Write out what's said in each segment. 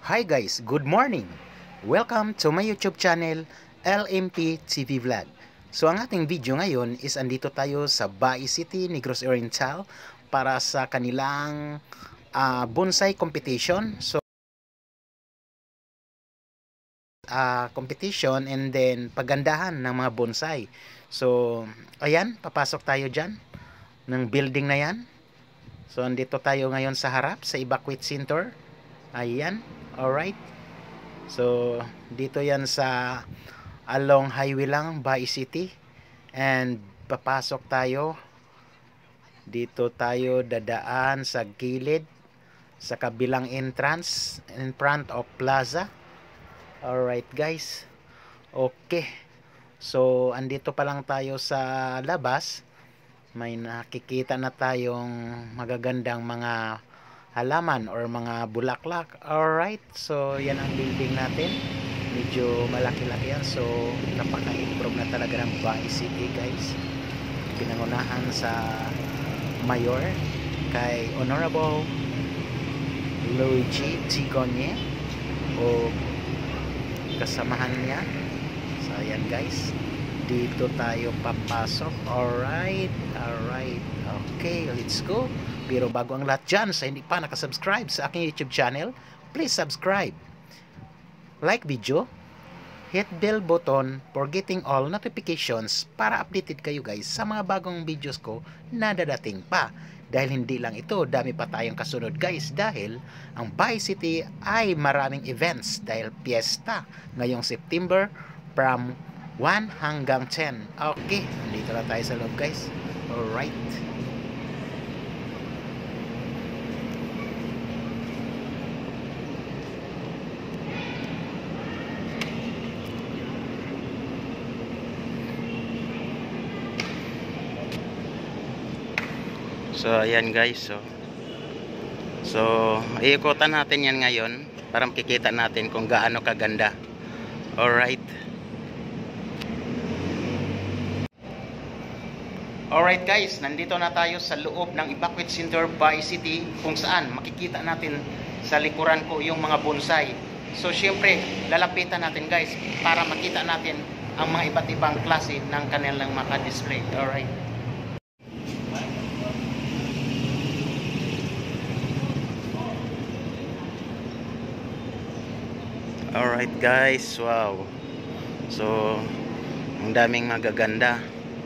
Hi guys, good morning! Welcome to my YouTube channel, LMP TV Vlog. So ang ating video ngayon is andito tayo sa Bai City, Negros Oriental para sa kanilang bonsai competition. So competition and then pagandahan ng mga bonsai. So ayan, papasok tayo dyan ng building na yan. So andito tayo ngayon sa harap sa Evacuate Center. Ayan, alright. So dito yan sa along highway lang, Bai City. And papasok tayo. Dito tayo dadaan sa gilid sa kabilang entrance in front of plaza. Alright guys. Okay. So andito pa lang tayo sa labas. May nakikita na tayong magagandang mga halaman or mga bulaklak. Alright, so yan ang building natin. Medyo malaki-laki yan. So napaka-improve na talaga ng Bai City guys. Pinangunahan sa mayor kay Honorable Luigi Tigonye o kasamahan niya. So ayan guys, dito tayo papasok. Alright, alright. Okay, let's go. Pero bago ang lahat dyan, sa hindi pa nakasubscribe sa aking YouTube channel, please subscribe. Like video, hit bell button for getting all notifications para updated kayo guys sa mga bagong videos ko na dadating pa. Dahil hindi lang ito, dami pa tayong kasunod guys dahil ang Bai City ay maraming events dahil piyesta ngayong September from 1 hanggang 10. Okay, dito na tayo sa loob guys. Alright. So ayan guys, so iikutan natin yan ngayon para makikita natin kung gaano kaganda. Alright. Alright guys, nandito na tayo sa loob ng Evacuate Center Bai City kung saan makikita natin sa likuran ko yung mga bonsai. So syempre, lalapitan natin guys para makita natin ang mga iba't ibang klase ng kanilang mga display. Alright. Alright guys, wow. So, ang daming magaganda.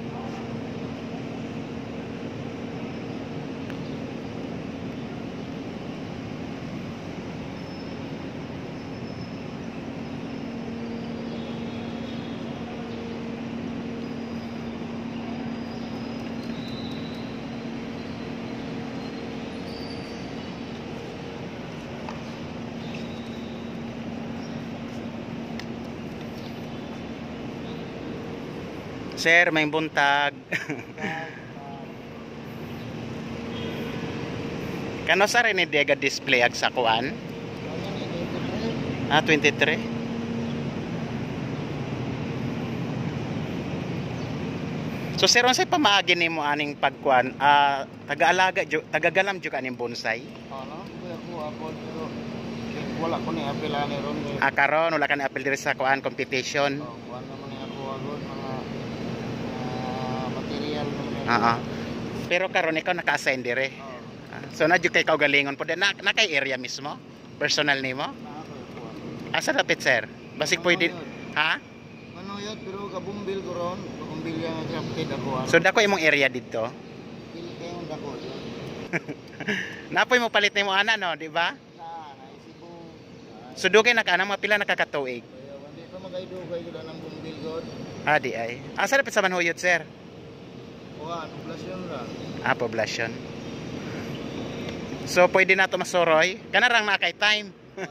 Sir, may buntag. Kano sa rin idega display ag sa kuan? 23. So sir, unsay pamaagi nimo aning pagkuan? Taga-alaga taga-galam jud kaning bonsai? Ano? Ako pero wala ko ni apil ani ron. Karon wala ka ni apil diri sa kuan competition. Kuan naman ni ako agon mga material Oo. Pero karon ikaw naka-assign dire. So na jud kay kaugalingon pud na kay area mismo? Personal nimo? Asa dapat sir? Basig pwede. Ha? Ano yun? Pero kabumbil ko ron. Kabumbil yan ang kapatid ako. So dako imong area dito? Pili kayong dako yun. Napoy mo palit nimo ana no, di ba? Naisibo. So dugay na ka na mga pila nakakatuig. Hindi pa magkaidugay ko ng bumbil ko. Di ay. Asa dapat sa Manhuyot sir? Poblasyon lang. Poblasyon. So pwede na to masuroy. Kanarang na kay time.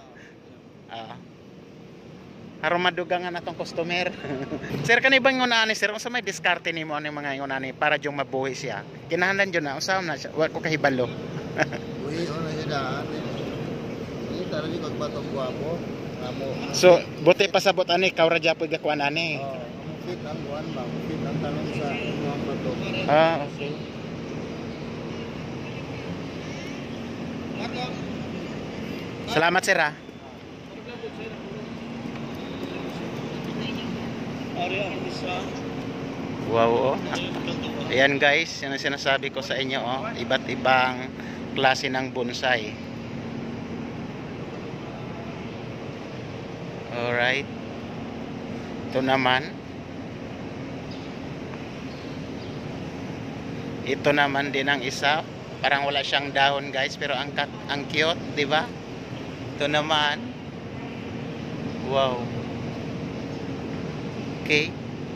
Aron madugangan natong customer. Sir kanay bang ngunani sir unsa may diskarte nimo ani mga ngunani para jung mabuhi siya. Kinahanglan jud na usaw na wa ko kahibalo. Uy, ano siya daan. Ini tara di kagbatong guwapo. So buti pasabot ani kawra japoy gakuan ani. Fit ang buwan ba? Fit ang tanong sa mga bato. Okay. Salamat sir ha. Wow, oh. Ayan guys, yan ang sinasabi ko sa inyo, oh. Iba't ibang klase ng bonsai. Alright. Ito naman. Ito naman din ang isa. Parang wala siyang dahon guys, pero ang cute, di ba? Ito naman. Wow. Okay.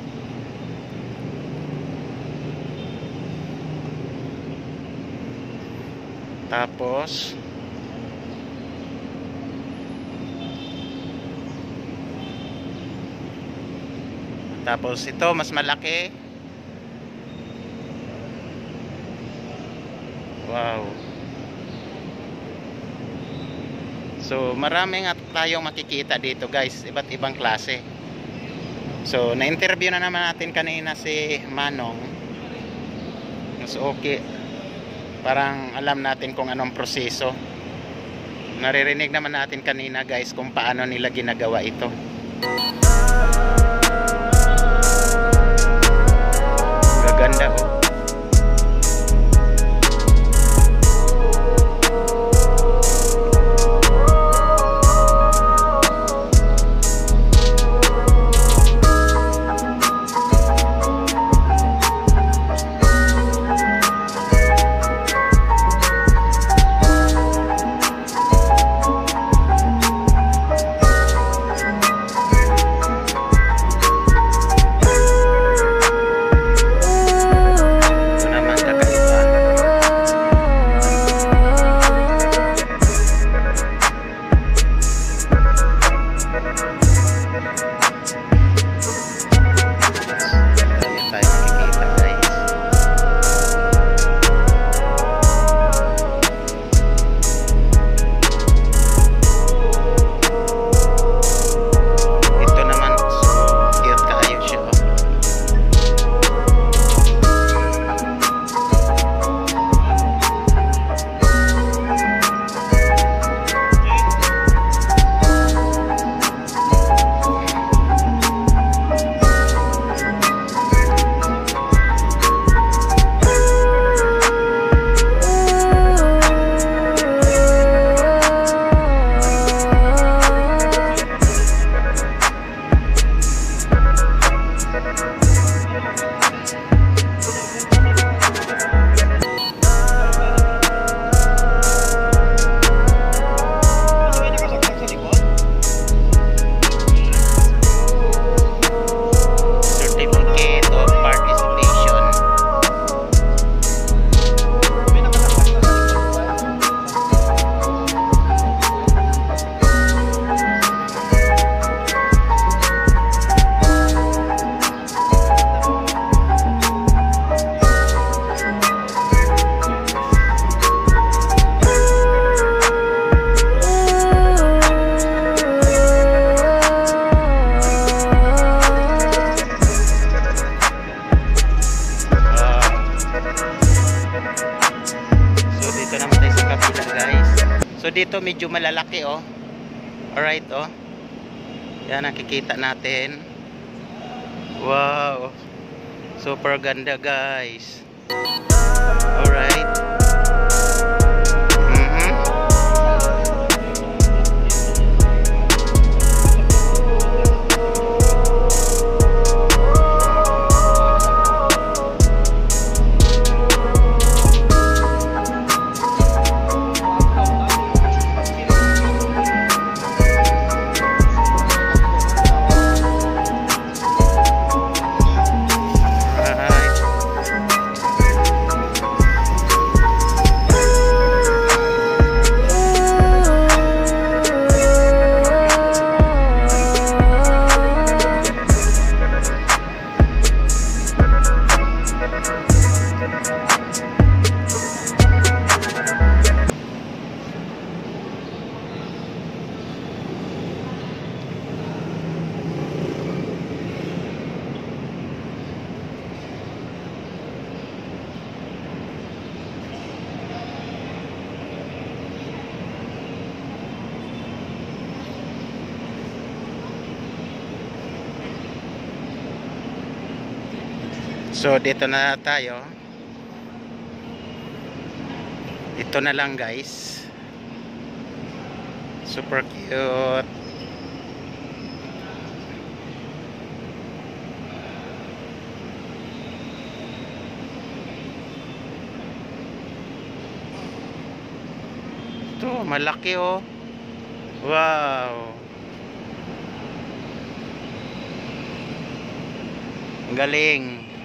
Tapos ito mas malaki. Wow. So marami nga tayong makikita dito guys, iba't ibang klase. So na-interview na naman natin kanina si Manong. Mas okay. Parang alam natin kung anong proseso. Naririnig naman natin kanina guys kung paano nila ginagawa ito. Gaganda oh. So dito medyo malalaki oh. Alright oh. Yan nakikita natin. Wow. Super ganda guys. Alright. So dito na tayo. Ito na lang guys. Super cute. Ito, malaki oh. Wow. Ang galing.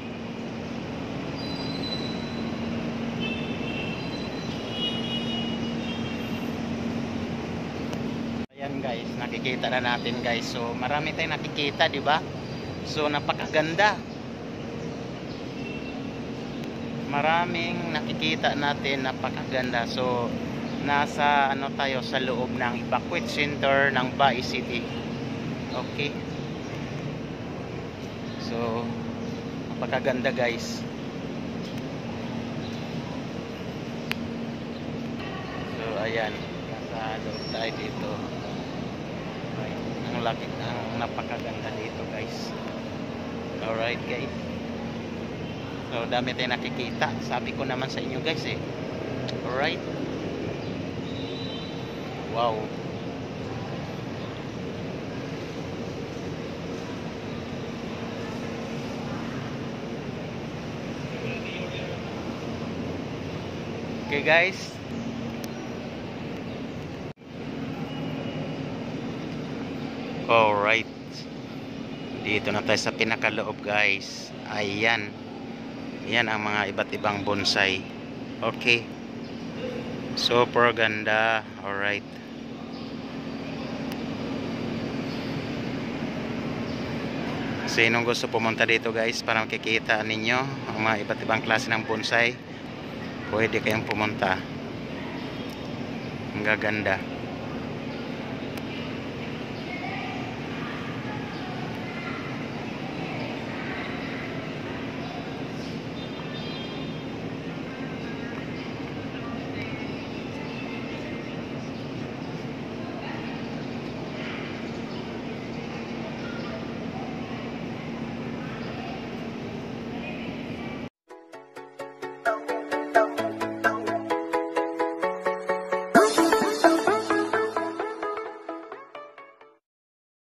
Ayan guys, nakikita na natin guys. So marami tayong nakikita, di ba? So napakaganda. Maraming nakikita natin, napakaganda. So nasa ano tayo sa loob ng evacuate center ng Bai City. Okay. So napakaganda guys. So ayan, nasa loob tayo dito. Ang laki, ang napakaganda dito guys. Alright guys. So dami tayong nakikita. Sabi ko naman sa inyo guys eh. Alright. Wow. Okay guys. Alright. Dito na tayo sa pinakaloob guys. Ayan. Yan ang mga iba't ibang bonsai. Okay. Super ganda. Alright. Sinong gusto pumunta dito guys para makikita ninyo ang mga iba't ibang klase ng bonsai, pwede kayong pumunta. Ang gaganda.